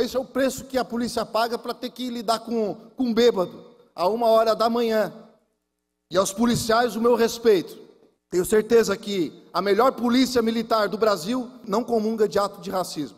Esse é o preço que a polícia paga para ter que lidar com um bêbado, a 1h da manhã. E aos policiais, o meu respeito. Tenho certeza que a melhor polícia militar do Brasil não comunga de ato de racismo.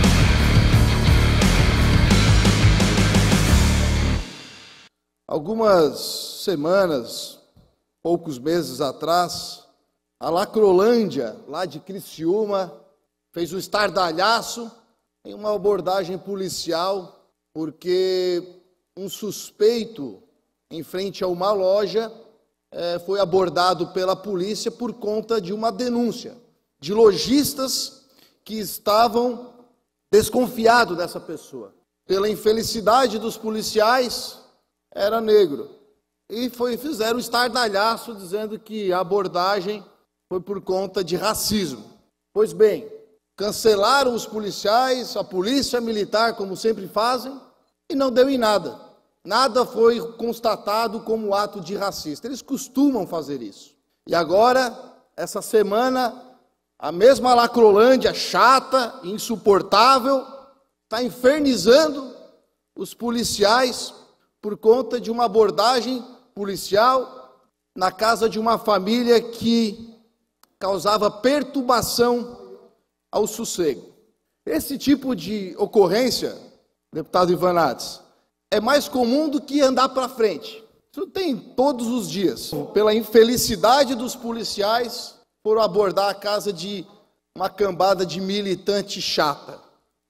Algumas semanas, poucos meses atrás, a Lacrolândia, lá de Criciúma, fez um estardalhaço em uma abordagem policial, porque um suspeito, em frente a uma loja, foi abordado pela polícia por conta de uma denúncia de lojistas que estavam desconfiados dessa pessoa. Pela infelicidade dos policiais, era negro. E fizeram um estardalhaço dizendo que a abordagem foi por conta de racismo. Pois bem, cancelaram os policiais, a polícia militar, como sempre fazem, e não deu em nada. Nada foi constatado como ato de racista. Eles costumam fazer isso. E agora, essa semana, a mesma Lacrolândia chata, insuportável, está infernizando os policiais por conta de uma abordagem policial na casa de uma família que causava perturbação ao sossego. Esse tipo de ocorrência, deputado Ivan Nades, é mais comum do que andar para frente. Isso tem todos os dias. Pela infelicidade dos policiais, foram abordar a casa de uma cambada de militante chata.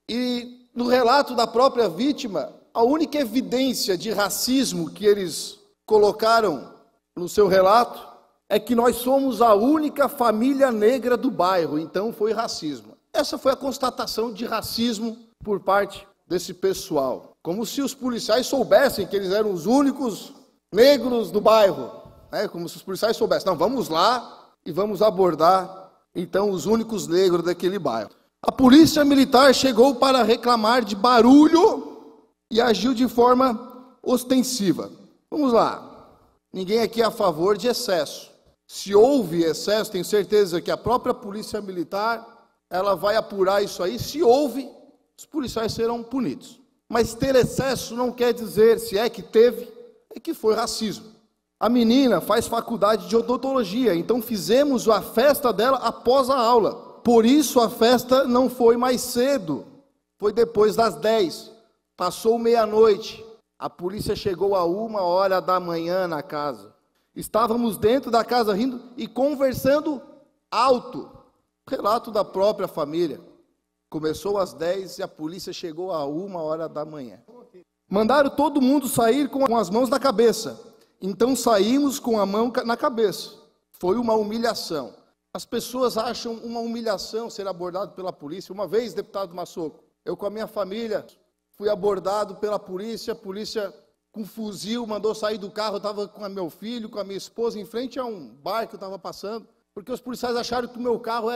E no relato da própria vítima, a única evidência de racismo que eles colocaram no seu relato é que nós somos a única família negra do bairro, então foi racismo. Essa foi a constatação de racismo por parte desse pessoal. Como se os policiais soubessem que eles eram os únicos negros do bairro, né? Como se os policiais soubessem. Não, vamos lá e vamos abordar, então, os únicos negros daquele bairro. A polícia militar chegou para reclamar de barulho e agiu de forma ostensiva. Vamos lá. Ninguém aqui é a favor de excesso. Se houve excesso, tenho certeza que a própria polícia militar, ela vai apurar isso aí. Se houve, os policiais serão punidos. Mas ter excesso não quer dizer, se é que teve, é que foi racismo. A menina faz faculdade de odontologia, então fizemos a festa dela após a aula. Por isso a festa não foi mais cedo, foi depois das 10. Passou meia-noite, a polícia chegou a 1h da manhã na casa. Estávamos dentro da casa rindo e conversando alto. Relato da própria família. Começou às 10 e a polícia chegou a 1h da manhã. Mandaram todo mundo sair com as mãos na cabeça. Então saímos com a mão na cabeça. Foi uma humilhação. As pessoas acham uma humilhação ser abordado pela polícia. Uma vez, deputado Massoco, eu com a minha família fui abordado pela polícia. A polícia com fuzil mandou sair do carro. Eu estava com o meu filho, com a minha esposa, em frente a um bar que eu estava passando. Porque os policiais acharam que o meu carro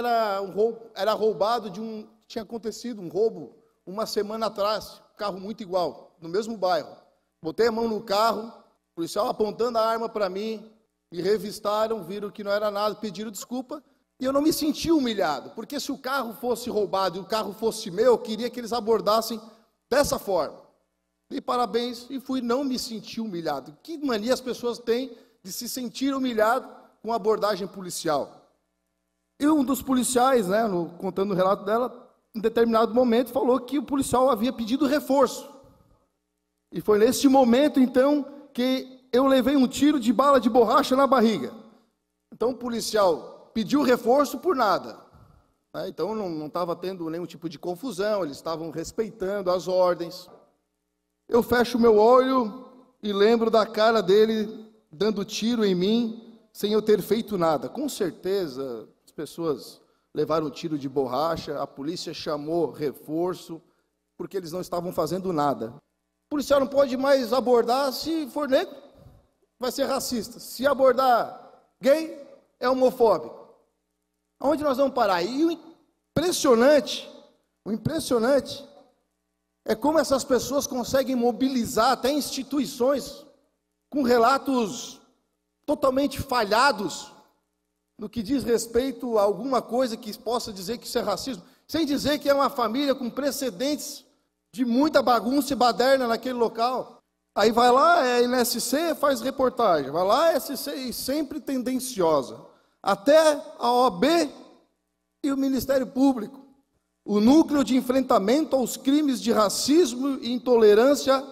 era roubado tinha acontecido um roubo uma semana atrás, carro muito igual, no mesmo bairro. Botei a mão no carro, o policial apontando a arma para mim, me revistaram, viram que não era nada, pediram desculpa, e eu não me senti humilhado, porque se o carro fosse roubado e o carro fosse meu, eu queria que eles abordassem dessa forma. Dei parabéns e não me senti humilhado. Que mania as pessoas têm de se sentir humilhado com abordagem policial. E um dos policiais, né, contando o relato dela, em determinado momento falou que o policial havia pedido reforço. E foi nesse momento, então, que eu levei um tiro de bala de borracha na barriga. Então o policial pediu reforço por nada. Então não estava tendo nenhum tipo de confusão, eles estavam respeitando as ordens. Eu fecho meu olho e lembro da cara dele dando tiro em mim, sem eu ter feito nada. Com certeza, as pessoas levaram tiro de borracha, a polícia chamou reforço, porque eles não estavam fazendo nada. O policial não pode mais abordar se for negro, vai ser racista. Se abordar gay, é homofóbico. Aonde nós vamos parar? E o impressionante é como essas pessoas conseguem mobilizar até instituições com relatos totalmente falhados no que diz respeito a alguma coisa que possa dizer que isso é racismo, sem dizer que é uma família com precedentes de muita bagunça e baderna naquele local. Aí vai lá, NSC faz reportagem, vai lá, SC, sempre tendenciosa. Até a OAB e o Ministério Público. O Núcleo de Enfrentamento aos Crimes de Racismo e Intolerância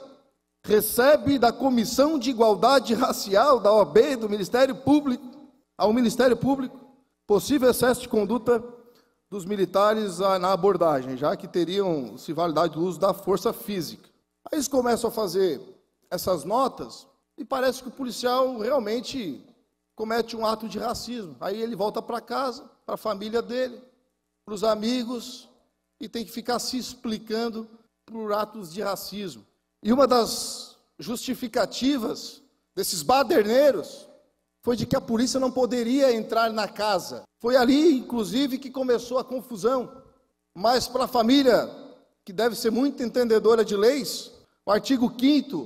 recebe da Comissão de Igualdade Racial, da OAB, do Ministério Público, ao Ministério Público, possível excesso de conduta dos militares na abordagem, já que teriam se validade do uso da força física. Aí eles começam a fazer essas notas e parece que o policial realmente comete um ato de racismo. Aí ele volta para casa, para a família dele, para os amigos, e tem que ficar se explicando por atos de racismo. E uma das justificativas desses baderneiros foi de que a polícia não poderia entrar na casa. Foi ali, inclusive, que começou a confusão. Mas para a família, que deve ser muito entendedora de leis, o artigo 5º,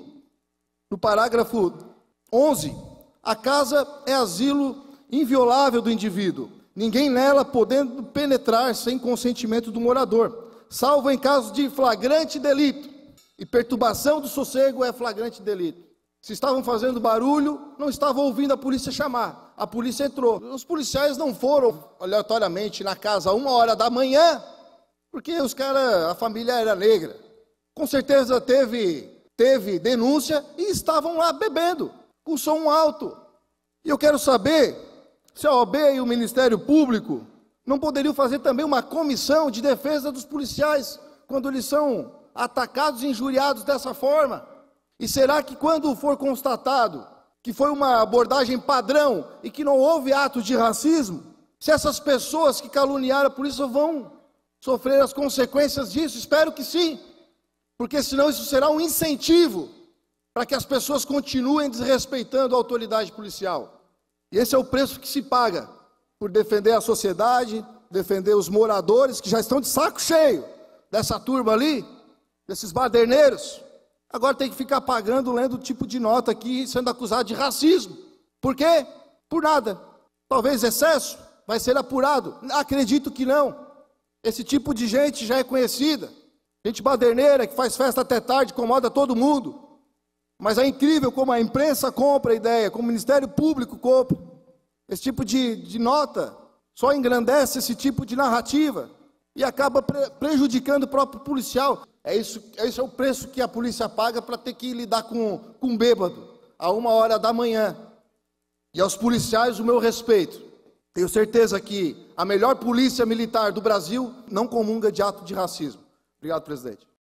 no parágrafo 11, a casa é asilo inviolável do indivíduo, ninguém nela podendo penetrar sem consentimento do morador, salvo em caso de flagrante delito. E perturbação do sossego é flagrante delito. Se estavam fazendo barulho, não estavam ouvindo a polícia chamar. A polícia entrou. Os policiais não foram aleatoriamente na casa 1h da manhã, porque a família era negra. Com certeza teve denúncia e estavam lá bebendo, com som alto. E eu quero saber se a OAB e o Ministério Público não poderiam fazer também uma comissão de defesa dos policiais quando eles são atacados e injuriados dessa forma. E será que quando for constatado que foi uma abordagem padrão e que não houve ato de racismo, se essas pessoas que caluniaram a polícia vão sofrer as consequências disso? Espero que sim, porque senão isso será um incentivo para que as pessoas continuem desrespeitando a autoridade policial. E esse é o preço que se paga por defender a sociedade, defender os moradores que já estão de saco cheio dessa turma ali, desses baderneiros. Agora tem que ficar pagando, lendo tipo de nota aqui, sendo acusado de racismo. Por quê? Por nada. Talvez excesso, vai ser apurado. Acredito que não. Esse tipo de gente já é conhecida. Gente baderneira, que faz festa até tarde, incomoda todo mundo. Mas é incrível como a imprensa compra a ideia, como o Ministério Público compra. Esse tipo de nota só engrandece esse tipo de narrativa e acaba prejudicando o próprio policial. Esse é o preço que a polícia paga para ter que lidar com um bêbado a 1h da manhã. E aos policiais, o meu respeito. Tenho certeza que a melhor polícia militar do Brasil não comunga de ato de racismo. Obrigado, presidente.